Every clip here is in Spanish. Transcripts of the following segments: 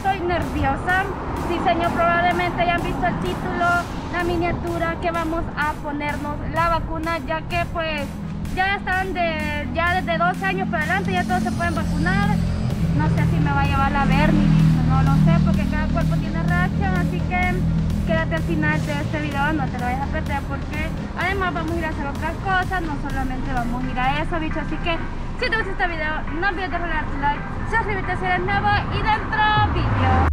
estoy nerviosa. Sí, señor, probablemente ya han visto el título, la miniatura, que vamos a ponernos la vacuna, ya que pues ya están ya desde 12 años para adelante, ya todos se pueden vacunar. No sé si me va a llevar la Bernie, no lo sé, porque cada cuerpo tiene reacción, así que quédate al final de este video, no te lo vayas a perder, porque además vamos a ir a hacer otras cosas, no solamente vamos a ir a eso, bicho. Así que si te gusta este video, no olvides de regalar tu like, suscríbete si eres nuevo y dentro video.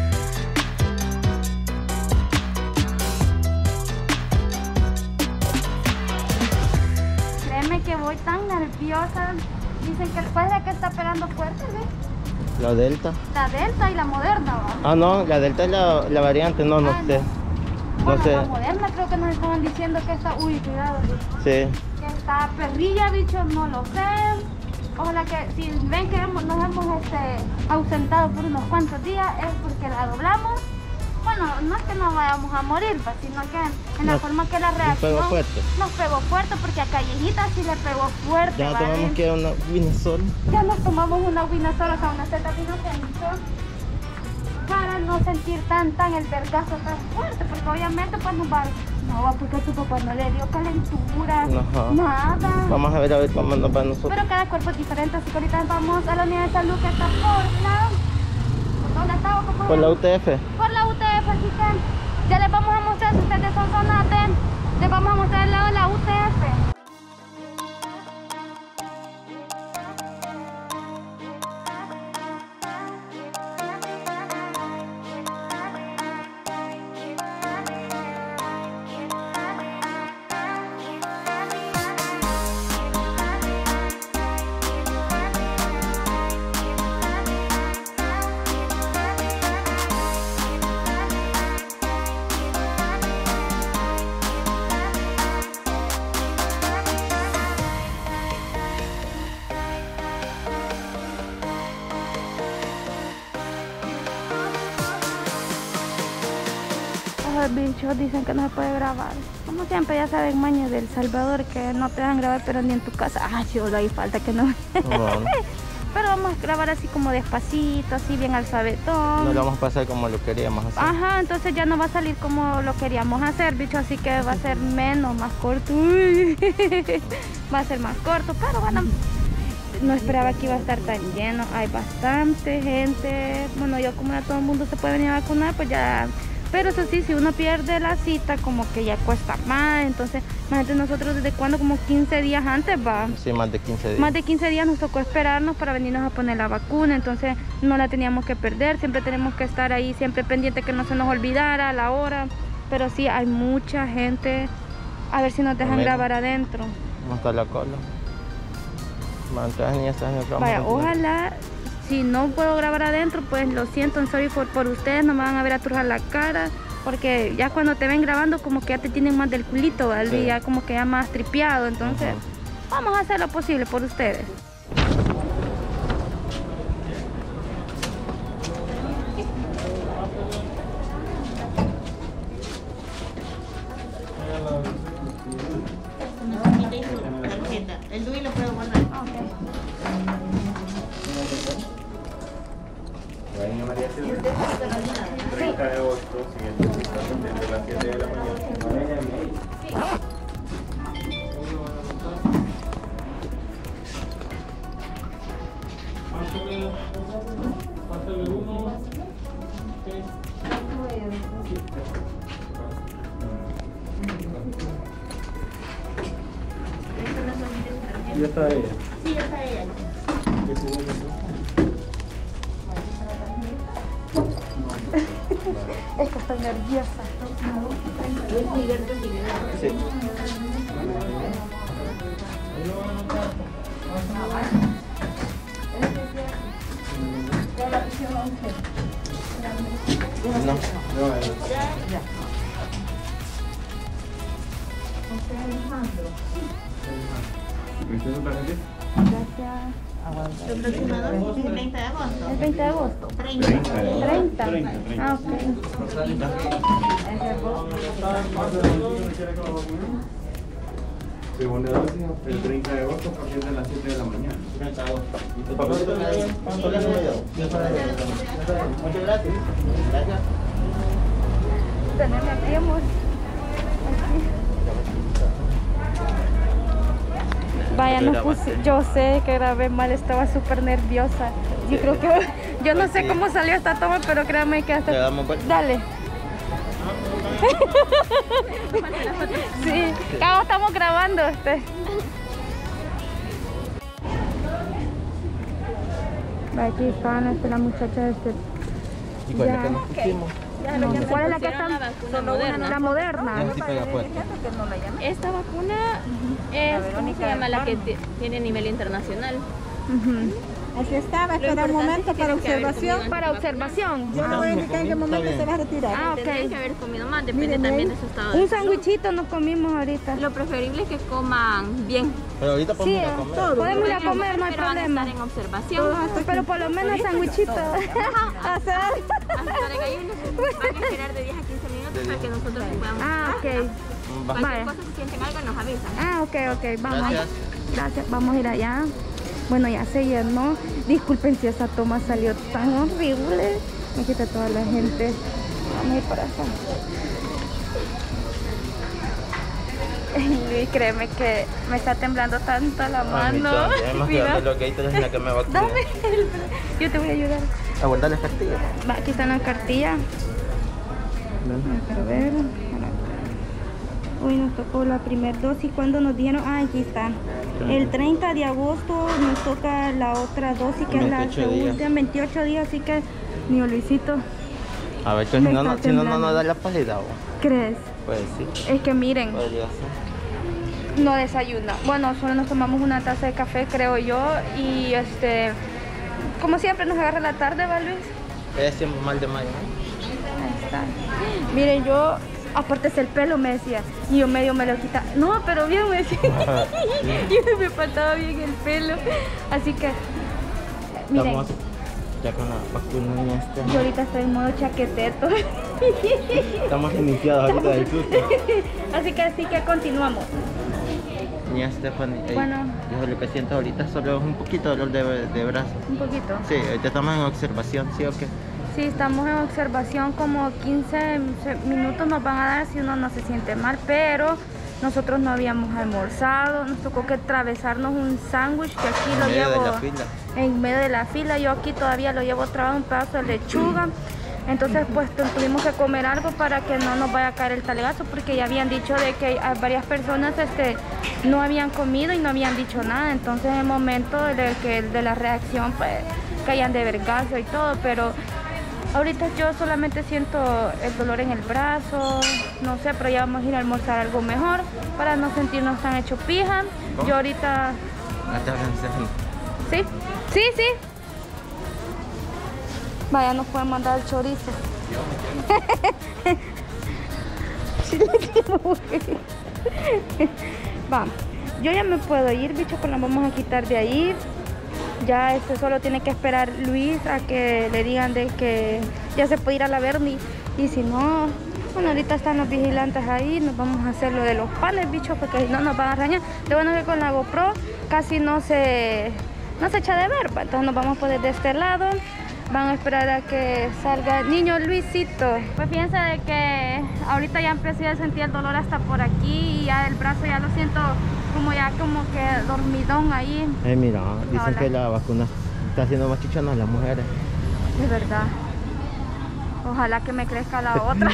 Créeme que voy tan nerviosa. Dicen que parece que está pegando fuerte, ¿ves? La Delta. La Delta y la Moderna, ¿va? Ah, no, la Delta es la variante, no sé. Bueno, no sé. la Moderna creo que nos estaban diciendo que está... Uy, cuidado, bicho. Sí. Que está perrilla, bicho, no lo sé. Ojalá que si ven que nos hemos ausentado por unos cuantos días es porque la doblamos. Bueno, no es que no vayamos a morir, pues, sino que en la forma que la reacción nos pegó fuerte, porque a Callejita sí le pegó fuerte. Ya nos tomamos que una Winazol. Ya nos tomamos una Winazol, o sea, una Cetaminofén, para no sentir tan el vergazo tan fuerte, porque obviamente pues nos va... No, porque tu papá no le dio calentura, nada. Vamos a ver cómo nos va a nosotros. Pero cada cuerpo es diferente, así que ahorita vamos a la unidad de salud que está por la... ¿Dónde está? Por la UTF. Por la UTF, así que ya les vamos a mostrar, si ustedes son Sonate, les vamos a mostrar el lado de la UTF. Bichos, dicen que no se puede grabar. Como siempre, ya saben, mañas del Salvador, que no te dejan grabar, pero ni en tu casa. Ah, solo ahí falta que no. Pero vamos a grabar así como despacito, así bien alfabetón. No lo vamos a pasar como lo queríamos hacer. Ajá, entonces ya no va a salir como lo queríamos hacer, bicho, así que va a ser más corto. Uy. Va a ser más corto, pero bueno, no esperaba que iba a estar tan lleno. Hay bastante gente. Bueno, yo como ya todo el mundo se puede venir a vacunar, pues ya... Pero eso sí, si uno pierde la cita, como que ya cuesta más. Entonces, imagínate, nosotros desde cuando, como 15 días antes, va. Sí, más de 15 días. Más de 15 días nos tocó esperarnos para venirnos a poner la vacuna. Entonces, no la teníamos que perder. Siempre tenemos que estar ahí, siempre pendiente que no se nos olvidara la hora. Pero sí, hay mucha gente. A ver si nos dejan grabar adentro. ¿Cómo está la cola? Vaya, ojalá... Si no puedo grabar adentro, pues lo siento, sorry por ustedes, no me van a ver a turjar la cara, porque ya cuando te ven grabando como que ya te tienen más del culito, ¿vale? Sí. Ya como que ya más tripeado, entonces vamos a hacer lo posible por ustedes. El DUI lo puedo guardar. Okay. María Silvia, 30 de agosto, siguiente cita, desde las 7 de la mañana. Pásale uno. ¿Ya está ella? Sí, ya está ella. Es que estoy nerviosa. Sí. No. Ya. ¿Viste su tarjeta? Gracias. ¿El próximo 30 de agosto? El 20 de agosto. 30. 30. Ah, ok. Segunda dosis el 30 de agosto a partir de las 7 de la mañana. 30 de agosto. Muchas gracias. Gracias. Tenemos vaya, no puse, yo sé que grabé mal, estaba súper nerviosa. Yo creo que, yo no sé cómo salió esta toma, pero créanme que hasta... ¿Le damos vuelta? Dale. Sí, acá estamos grabando. Aquí está la muchacha ¿Y cuál es la que Ya. nos pusimos? No, ¿cuál es la que está? La moderna. La moderna. Esa sí pega fuerte. Esta vacuna es, ¿cómo se llama? La que tiene nivel internacional. Ujú. Así está, va a Lo esperar un importante momento es que para tienen que haber observación. comido Para observación. Yo le voy a indicar en qué momento Está se va a bien. retirar. Ah, Tendrían ok. que haber comido más, depende Miren también ahí. de su estado de Un salud. sándwichito nos comimos ahorita. Lo preferible es que coman bien. Pero ahorita Sí, podemos ir a comer. podemos ir a comer, no hay pero van a problema. estar en observación. Pero por lo menos sándwichito. Hasta el ayuno van a esperar de 10 a 15 minutos para que nosotros podamos. Ah, ok. Va. Cualquier vaya. cosa, si sienten algo, nos avisan. Ah, ok. Vamos. Gracias. Gracias. Vamos a ir allá. Bueno, ya se llenó. Disculpen si esa toma salió tan horrible. Me quita toda la gente. Vamos a ir para acá. Luis, créeme que me está temblando tanto la mano. Además, Mira, lo que hay es la que me va a cuidar. dame el... Yo te voy a ayudar. Aguantar las cartillas. Va, aquí están las cartillas. A ver. Hoy nos tocó la primera dosis. ¿Cuándo nos dieron? Ah, aquí está. El 30 de agosto nos toca la otra dosis, que es la 28 días. segunda, 28 días. Así que, mi Luisito, A ver, que Me si no, está si no, no temblando. nos da la pálida. ¿crees? Pues sí. Es que miren, Puede llegar a ser. no desayuna. Bueno, solo nos tomamos una taza de café, creo yo. Y como siempre nos agarra la tarde, ¿va, Luis? Es siempre mal de mayo. Ahí está. Miren, yo, aparte es el pelo, me decía, y yo medio me lo quita. No, pero bien, me decía. Y me faltaba bien el pelo. Así que, miren, Estamos ya con la vacuna y esta. yo ahorita estoy en modo chaqueteto. Estamos iniciados ahorita del susto. Así que continuamos. Ni a Stephanie. Bueno. Yo lo que siento ahorita solo es un poquito de dolor de brazo. Un poquito. Sí, ahorita estamos en observación, ¿sí o qué? Sí, estamos en observación, como 15 minutos nos van a dar si uno no se siente mal, pero nosotros no habíamos almorzado, nos tocó que atravesarnos un sándwich que aquí En lo medio llevo de la fila. en medio de la fila. Yo aquí todavía lo llevo trabado, un pedazo de lechuga. Entonces pues tuvimos que comer algo para que no nos vaya a caer el talegazo, porque ya habían dicho de que varias personas no habían comido y no habían dicho nada. Entonces en el momento de la reacción pues caían de vergazo y todo, pero ahorita yo solamente siento el dolor en el brazo, no sé, pero ya vamos a ir a almorzar algo mejor para no sentirnos tan hecho pija. ¿Cómo? Yo ahorita... Hasta Stephanie. ¿Sí? Sí. Vaya, nos pueden mandar el chorizo. Vamos, yo ya me puedo ir, bicho, pues la vamos a quitar de ahí. Ya solo tiene que esperar Luis a que le digan de que ya se puede ir a la Berni. Y si no, bueno, ahorita están los vigilantes ahí, nos vamos a hacer lo de los panes, bicho, porque si no nos van a arañar. Lo bueno es que con la GoPro casi no se echa de ver, pues. Entonces nos vamos a poner de este lado. Van a esperar a que salga el niño Luisito. Pues fíjense de que ahorita ya empecé a sentir el dolor hasta por aquí y ya el brazo ya lo siento como que dormidón ahí. Mira, dicen Hola. que la vacuna está haciendo más chichonas a las mujeres. De verdad. Ojalá que me crezca la otra.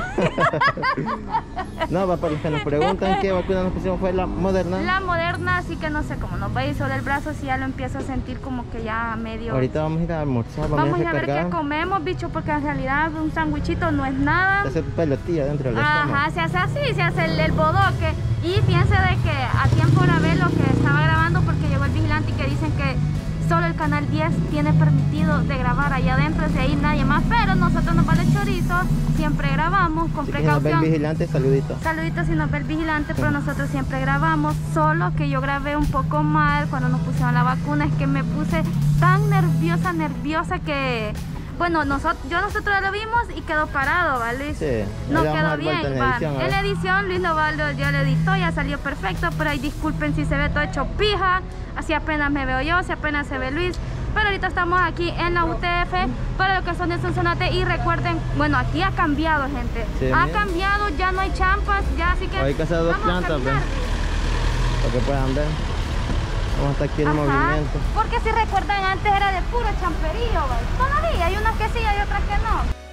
No, para los que nos preguntan qué vacuna nos pusimos fue la Moderna. La Moderna, así que no sé cómo nos va a ir sobre el brazo si ya lo empiezo a sentir como que ya medio... Ahorita vamos a ir a almorzar, Vamos a a ir a ver qué recargar. comemos, bicho, porque en realidad un sándwichito no es nada. Hacer pelotilla dentro del Ajá, estómago. se hace así, se hace el bodoque. Y fíjense de que a tiempo grabé lo que estaba grabando porque llegó el vigilante y que dicen que solo el canal 10 tiene permitido de grabar allá adentro, desde ahí nadie más, pero nosotros nos vale chorizo, siempre grabamos con Así que si nos ve el precaución. vigilante, saluditos. Saluditos si nos ve el vigilante, pero nosotros siempre grabamos, solo que yo grabé un poco mal cuando nos pusieron la vacuna, es que me puse tan nerviosa que bueno, nosotros lo vimos y quedó parado, ¿vale? Sí. No Le vamos a quedó dar vuelta bien, en la va. edición, a En ver. la edición Luis Lobaldo ya lo editó, ya salió perfecto, pero ahí disculpen si se ve todo hecho pija, así apenas me veo yo, si apenas se ve Luis. Pero ahorita estamos aquí en la UTF para lo que son de Sonsonate y recuerden, bueno, aquí ha cambiado, gente. Sí, Ha mira. cambiado, ya no hay champas, ya así que Hay que hacer dos vamos a plantas, caminar. para que puedan ver. Vamos a estar aquí en Ajá, movimiento. porque si recuerdan antes era de puro champerío, ¿vale? Todavía hay unas que sí, hay otras que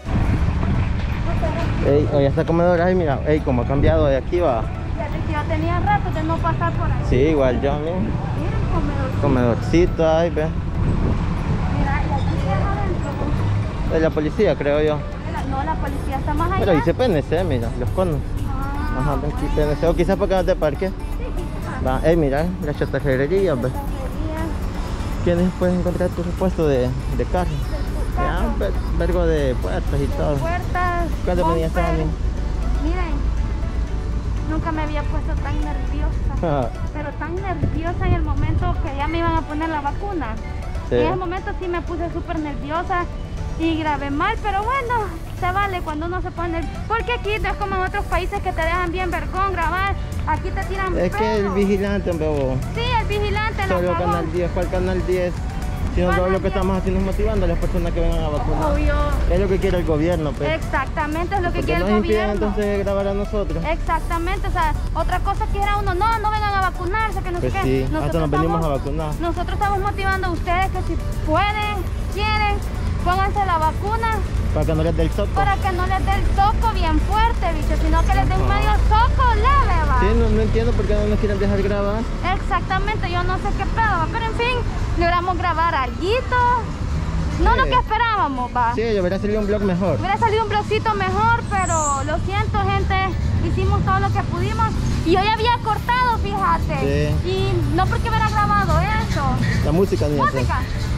no. Ey, hoy está comedor, ay mira, ey, como ha cambiado de aquí va. Ya que yo tenía rato de no pasar por ahí. Sí, igual yo, mira. Miren comedor. Comedorcito, ay, ve. Mira, y aquí es adentro. De la policía, creo yo. No, la policía está más allá. Pero dice PNC, mira, los conos. Ah, Ajá, ven aquí PNC, o quizás porque no te parques. Va, mira, la chatarrería, ve. ¿Quiénes puedes encontrar tu repuesto de carro? Ya, vergo de puertas y todo. Puertas, ¿Cuándo venías bumper. a mí? Miren, nunca me había puesto tan nerviosa. Pero tan nerviosa en el momento que ya me iban a poner la vacuna. Sí. En ese momento sí me puse súper nerviosa y grabé mal, pero bueno, se vale cuando uno se pone. Porque aquí no es como en otros países que te dejan bien vergón grabar. Aquí te tiran Es que el pedo. vigilante, bobo. Sí, el vigilante, la Solo cagó. Canal 10, ¿cuál Canal 10? Si no, ¿Cuál todo lo Canal que 10? estamos haciendo es motivando a las personas que vengan a vacunar. Obvio. Es lo que quiere el gobierno, pues. Exactamente, es lo que Porque quiere nos el impiden gobierno. entonces grabar a nosotros. Exactamente, o sea, otra cosa que era uno, no vengan a vacunarse, que no Pues sé sí, qué. hasta nos venimos a vacunar. Nosotros estamos motivando a ustedes que si pueden, quieren, pónganse la vacuna Para que no les dé el soco. para que no les dé el soco bien fuerte, bicho, sino que les dé un Ajá. medio soco leve, va. Sí, no entiendo por qué no nos quieren dejar grabar. Exactamente, yo no sé qué pedo, va, pero en fin, logramos grabar alguito. No Sí. lo que esperábamos, va. Sí, yo hubiera salido un blog mejor. Hubiera salido un blogcito mejor, pero lo siento, gente, hicimos todo lo que pudimos y hoy había cortado, fíjate. Sí. Y no porque hubiera grabado eso. La música ni eso. Música.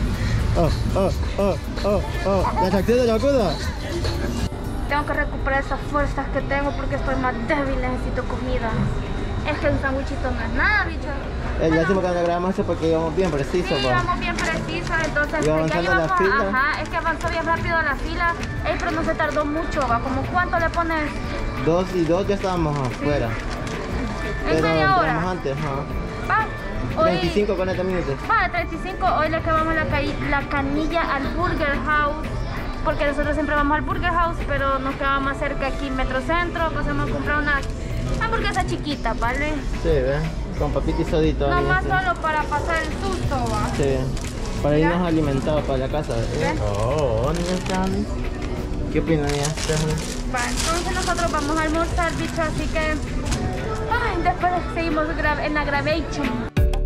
La reacción de la vacuna. Tengo que recuperar esas fuerzas que tengo porque estoy más débil, necesito comida. Es que un sandwichito no es nada, bicho. El décimo que no grabamos es porque íbamos bien precisos, Sí, pa. vamos bien precisos, entonces ¿Y avanzando ya la llevamos, fila? ajá, es que avanzó bien rápido la fila. Ey, pero no se tardó mucho, va, como cuánto le pones 2 y 2 ya estábamos afuera. en Pero media hora. entramos antes, ajá. Va, hoy, 25 con 40 minutos. va, 35, hoy le acabamos la canilla al Burger House. Porque nosotros siempre vamos al Burger House, pero nos quedaba más cerca aquí en Metrocentro, pues hemos comprado una hamburguesa chiquita, ¿vale? Sí, ¿ves? Con papita y sodito. No más sí. solo para pasar el susto, va. Sí. Para Mira. irnos alimentados para la casa. ¿Ves? Oh, Stephanie. ¿Qué opinas, Stephanie? Va, entonces nosotros vamos a almorzar, bicho, así que... Ay, después seguimos en la gravation.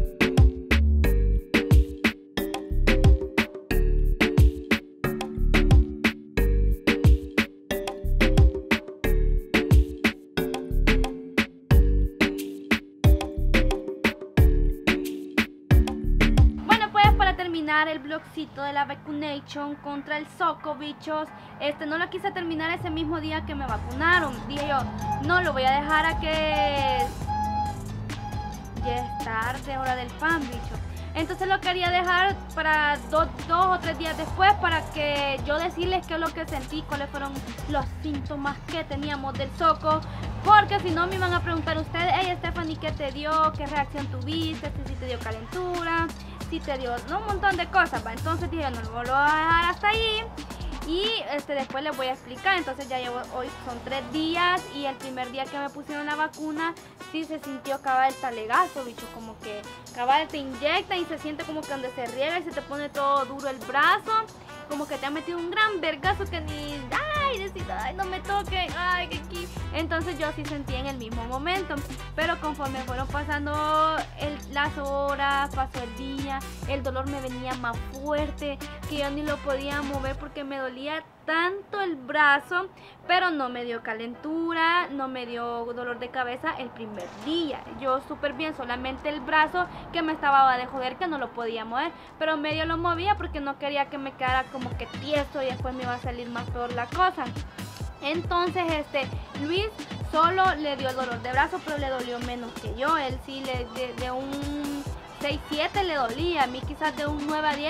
El blogcito de la vacunation contra el soco, bichos. No lo quise terminar ese mismo día que me vacunaron. Dije yo, no lo voy a dejar a que ya es tarde, hora del pan, bichos. Entonces lo quería dejar para dos o tres días después para que yo decirles qué es lo que sentí, cuáles fueron los síntomas que teníamos del soco, porque si no me iban a preguntar ustedes, hey Stephanie, ¿qué te dio? ¿Qué reacción tuviste? Si te dio calentura, si te dio un montón de cosas, ¿va? Entonces dije, no lo voy a dejar hasta ahí y después les voy a explicar. Entonces ya llevo, hoy son 3 días y el primer día que me pusieron la vacuna sí se sintió cabal el talegazo, bicho, como que cabal te inyecta y se siente como que donde se riega y se te pone todo duro el brazo, como que te ha metido un gran vergazo que ni, ay, decís, ay, no me toque, ay, que aquí. Entonces yo sí sentí en el mismo momento, pero conforme fueron pasando las horas, pasó el día, el dolor me venía más fuerte, que yo ni lo podía mover porque me dolía tanto el brazo, pero no me dio calentura, no me dio dolor de cabeza el primer día. Yo súper bien, solamente el brazo que me estaba de joder, que no lo podía mover, pero medio lo movía porque no quería que me quedara como que tieso y después me iba a salir más peor la cosa. Entonces Luis solo le dio el dolor de brazo, pero le dolió menos que yo. Él sí de un 6-7 le dolía, a mí quizás de un 9 a 10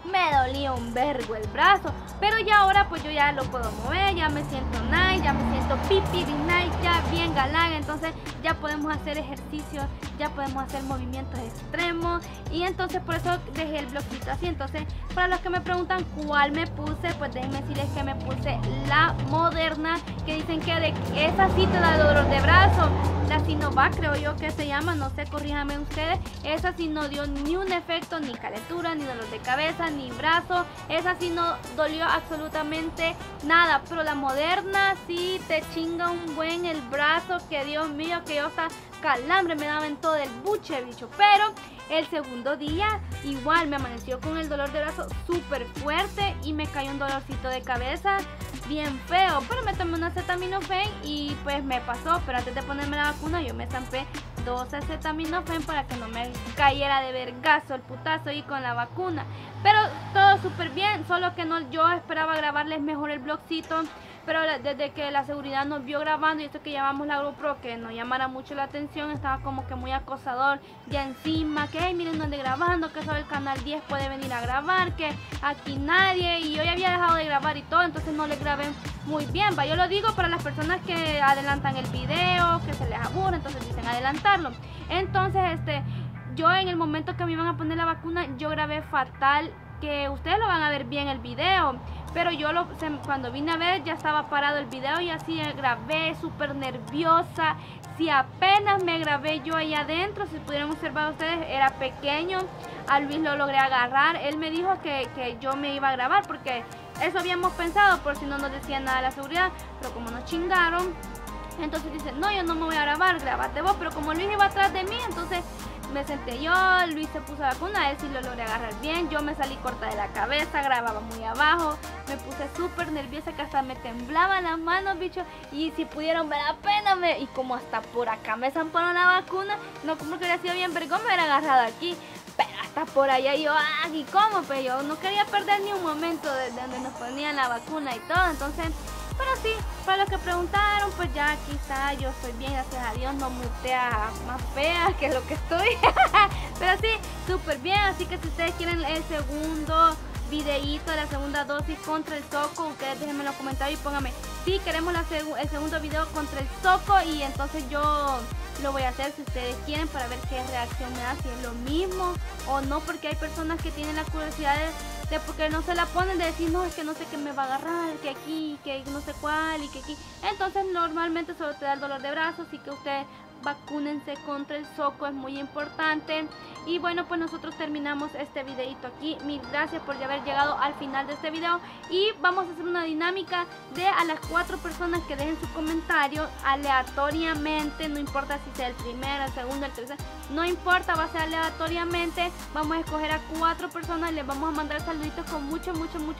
me dolía un vergo el brazo, pero ya ahora pues yo ya lo puedo mover, ya me siento nice, ya me siento pipi nice, ya bien galán, entonces ya podemos hacer ejercicios, ya podemos hacer movimientos extremos y entonces por eso dejé el bloquito así. Entonces para los que me preguntan cuál me puse, pues déjenme decirles que me puse la Moderna, que dicen que de esa sí te da dolor de brazo. La Sinovac creo yo que se llama, no sé, corríjame ustedes. Esa sí no dio ni un efecto, ni calentura, ni dolor de cabeza, ni brazo. Esa sí no dolió absolutamente nada. Pero la Moderna sí te chinga un buen el brazo, que Dios mío, que yo hasta calambre me daba en todo el buche, bicho. Pero el segundo día igual me amaneció con el dolor de brazo súper fuerte y me cayó un dolorcito de cabeza bien feo, pero me tomé una acetaminofén y pues me pasó. Pero antes de ponerme la vacuna yo me estampé 2 acetaminofén para que no me cayera de vergazo el putazo y con la vacuna. Pero todo súper bien, solo que no, yo esperaba grabarles mejor el vlogcito, pero desde que la seguridad nos vio grabando y esto que llamamos la GoPro, que nos llamara mucho la atención, estaba como que muy acosador ya encima, que hey, miren dónde grabando, que solo el canal 10 puede venir a grabar, que aquí nadie, y yo ya había dejado de grabar y todo, entonces no le grabé muy bien, va. Yo lo digo para las personas que adelantan el video, que se les aburre, entonces dicen adelantarlo. Entonces yo en el momento que me iban a poner la vacuna, yo grabé fatal, que ustedes lo van a ver bien el video, pero yo cuando vine a ver ya estaba parado el video y así grabé súper nerviosa. Si apenas me grabé yo ahí adentro, si pudieron observar ustedes, era pequeño. A Luis lo logré agarrar, él me dijo que yo me iba a grabar porque eso habíamos pensado, por si no nos decía nada de la seguridad, pero como nos chingaron, entonces dice, no, yo no me voy a grabar, grábate vos. Pero como Luis iba atrás de mí, entonces me senté yo, Luis se puso la vacuna, él sí lo logré agarrar bien, yo me salí corta de la cabeza, grababa muy abajo, me puse súper nerviosa que hasta me temblaban las manos, bicho, y si pudieron ver la pena, y como hasta por acá me zamparon la vacuna, no como que hubiera sido bien vergón, me hubiera agarrado aquí, pero hasta por allá yo, ¿y cómo? Pero yo no quería perder ni un momento de donde nos ponían la vacuna y todo, entonces... Pero sí, para los que preguntaron, pues ya aquí está, yo estoy bien, gracias a Dios, no mutea más fea que lo que estoy. Pero sí, súper bien, así que si ustedes quieren el segundo videíto, la segunda dosis contra el soco, ustedes déjenme en los comentarios y pónganme, sí, queremos el segundo video contra el soco, y entonces yo lo voy a hacer si ustedes quieren, para ver qué reacción me da, si es lo mismo o no, porque hay personas que tienen la curiosidad de porque no se la ponen, de decir, no, es que no sé qué me va a agarrar, que aquí, que no sé cuál, y que aquí. Entonces normalmente solo te da el dolor de brazos, así que ustedes vacúnense contra el soco, es muy importante. Y bueno, pues nosotros terminamos este videito aquí. Mil gracias por haber llegado al final de este video, y vamos a hacer una dinámica de a las 4 personas que dejen su comentario aleatoriamente, no importa si sea el primero, el segundo, el tercero, no importa, va a ser aleatoriamente. Vamos a escoger a 4 personas, les vamos a mandar saluditos con mucho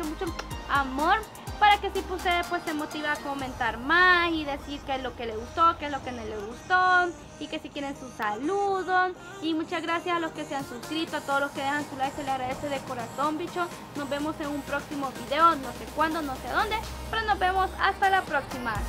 amor, para que si ustedes pues se motiva a comentar más y decir qué es lo que les gustó, qué es lo que no les gustó, y que si quieren su saludo. Y muchas gracias a los que se han suscrito, a todos los que dejan su like, se les agradece de corazón, bicho. Nos vemos en un próximo video, no sé cuándo, no sé dónde, pero nos vemos hasta la próxima.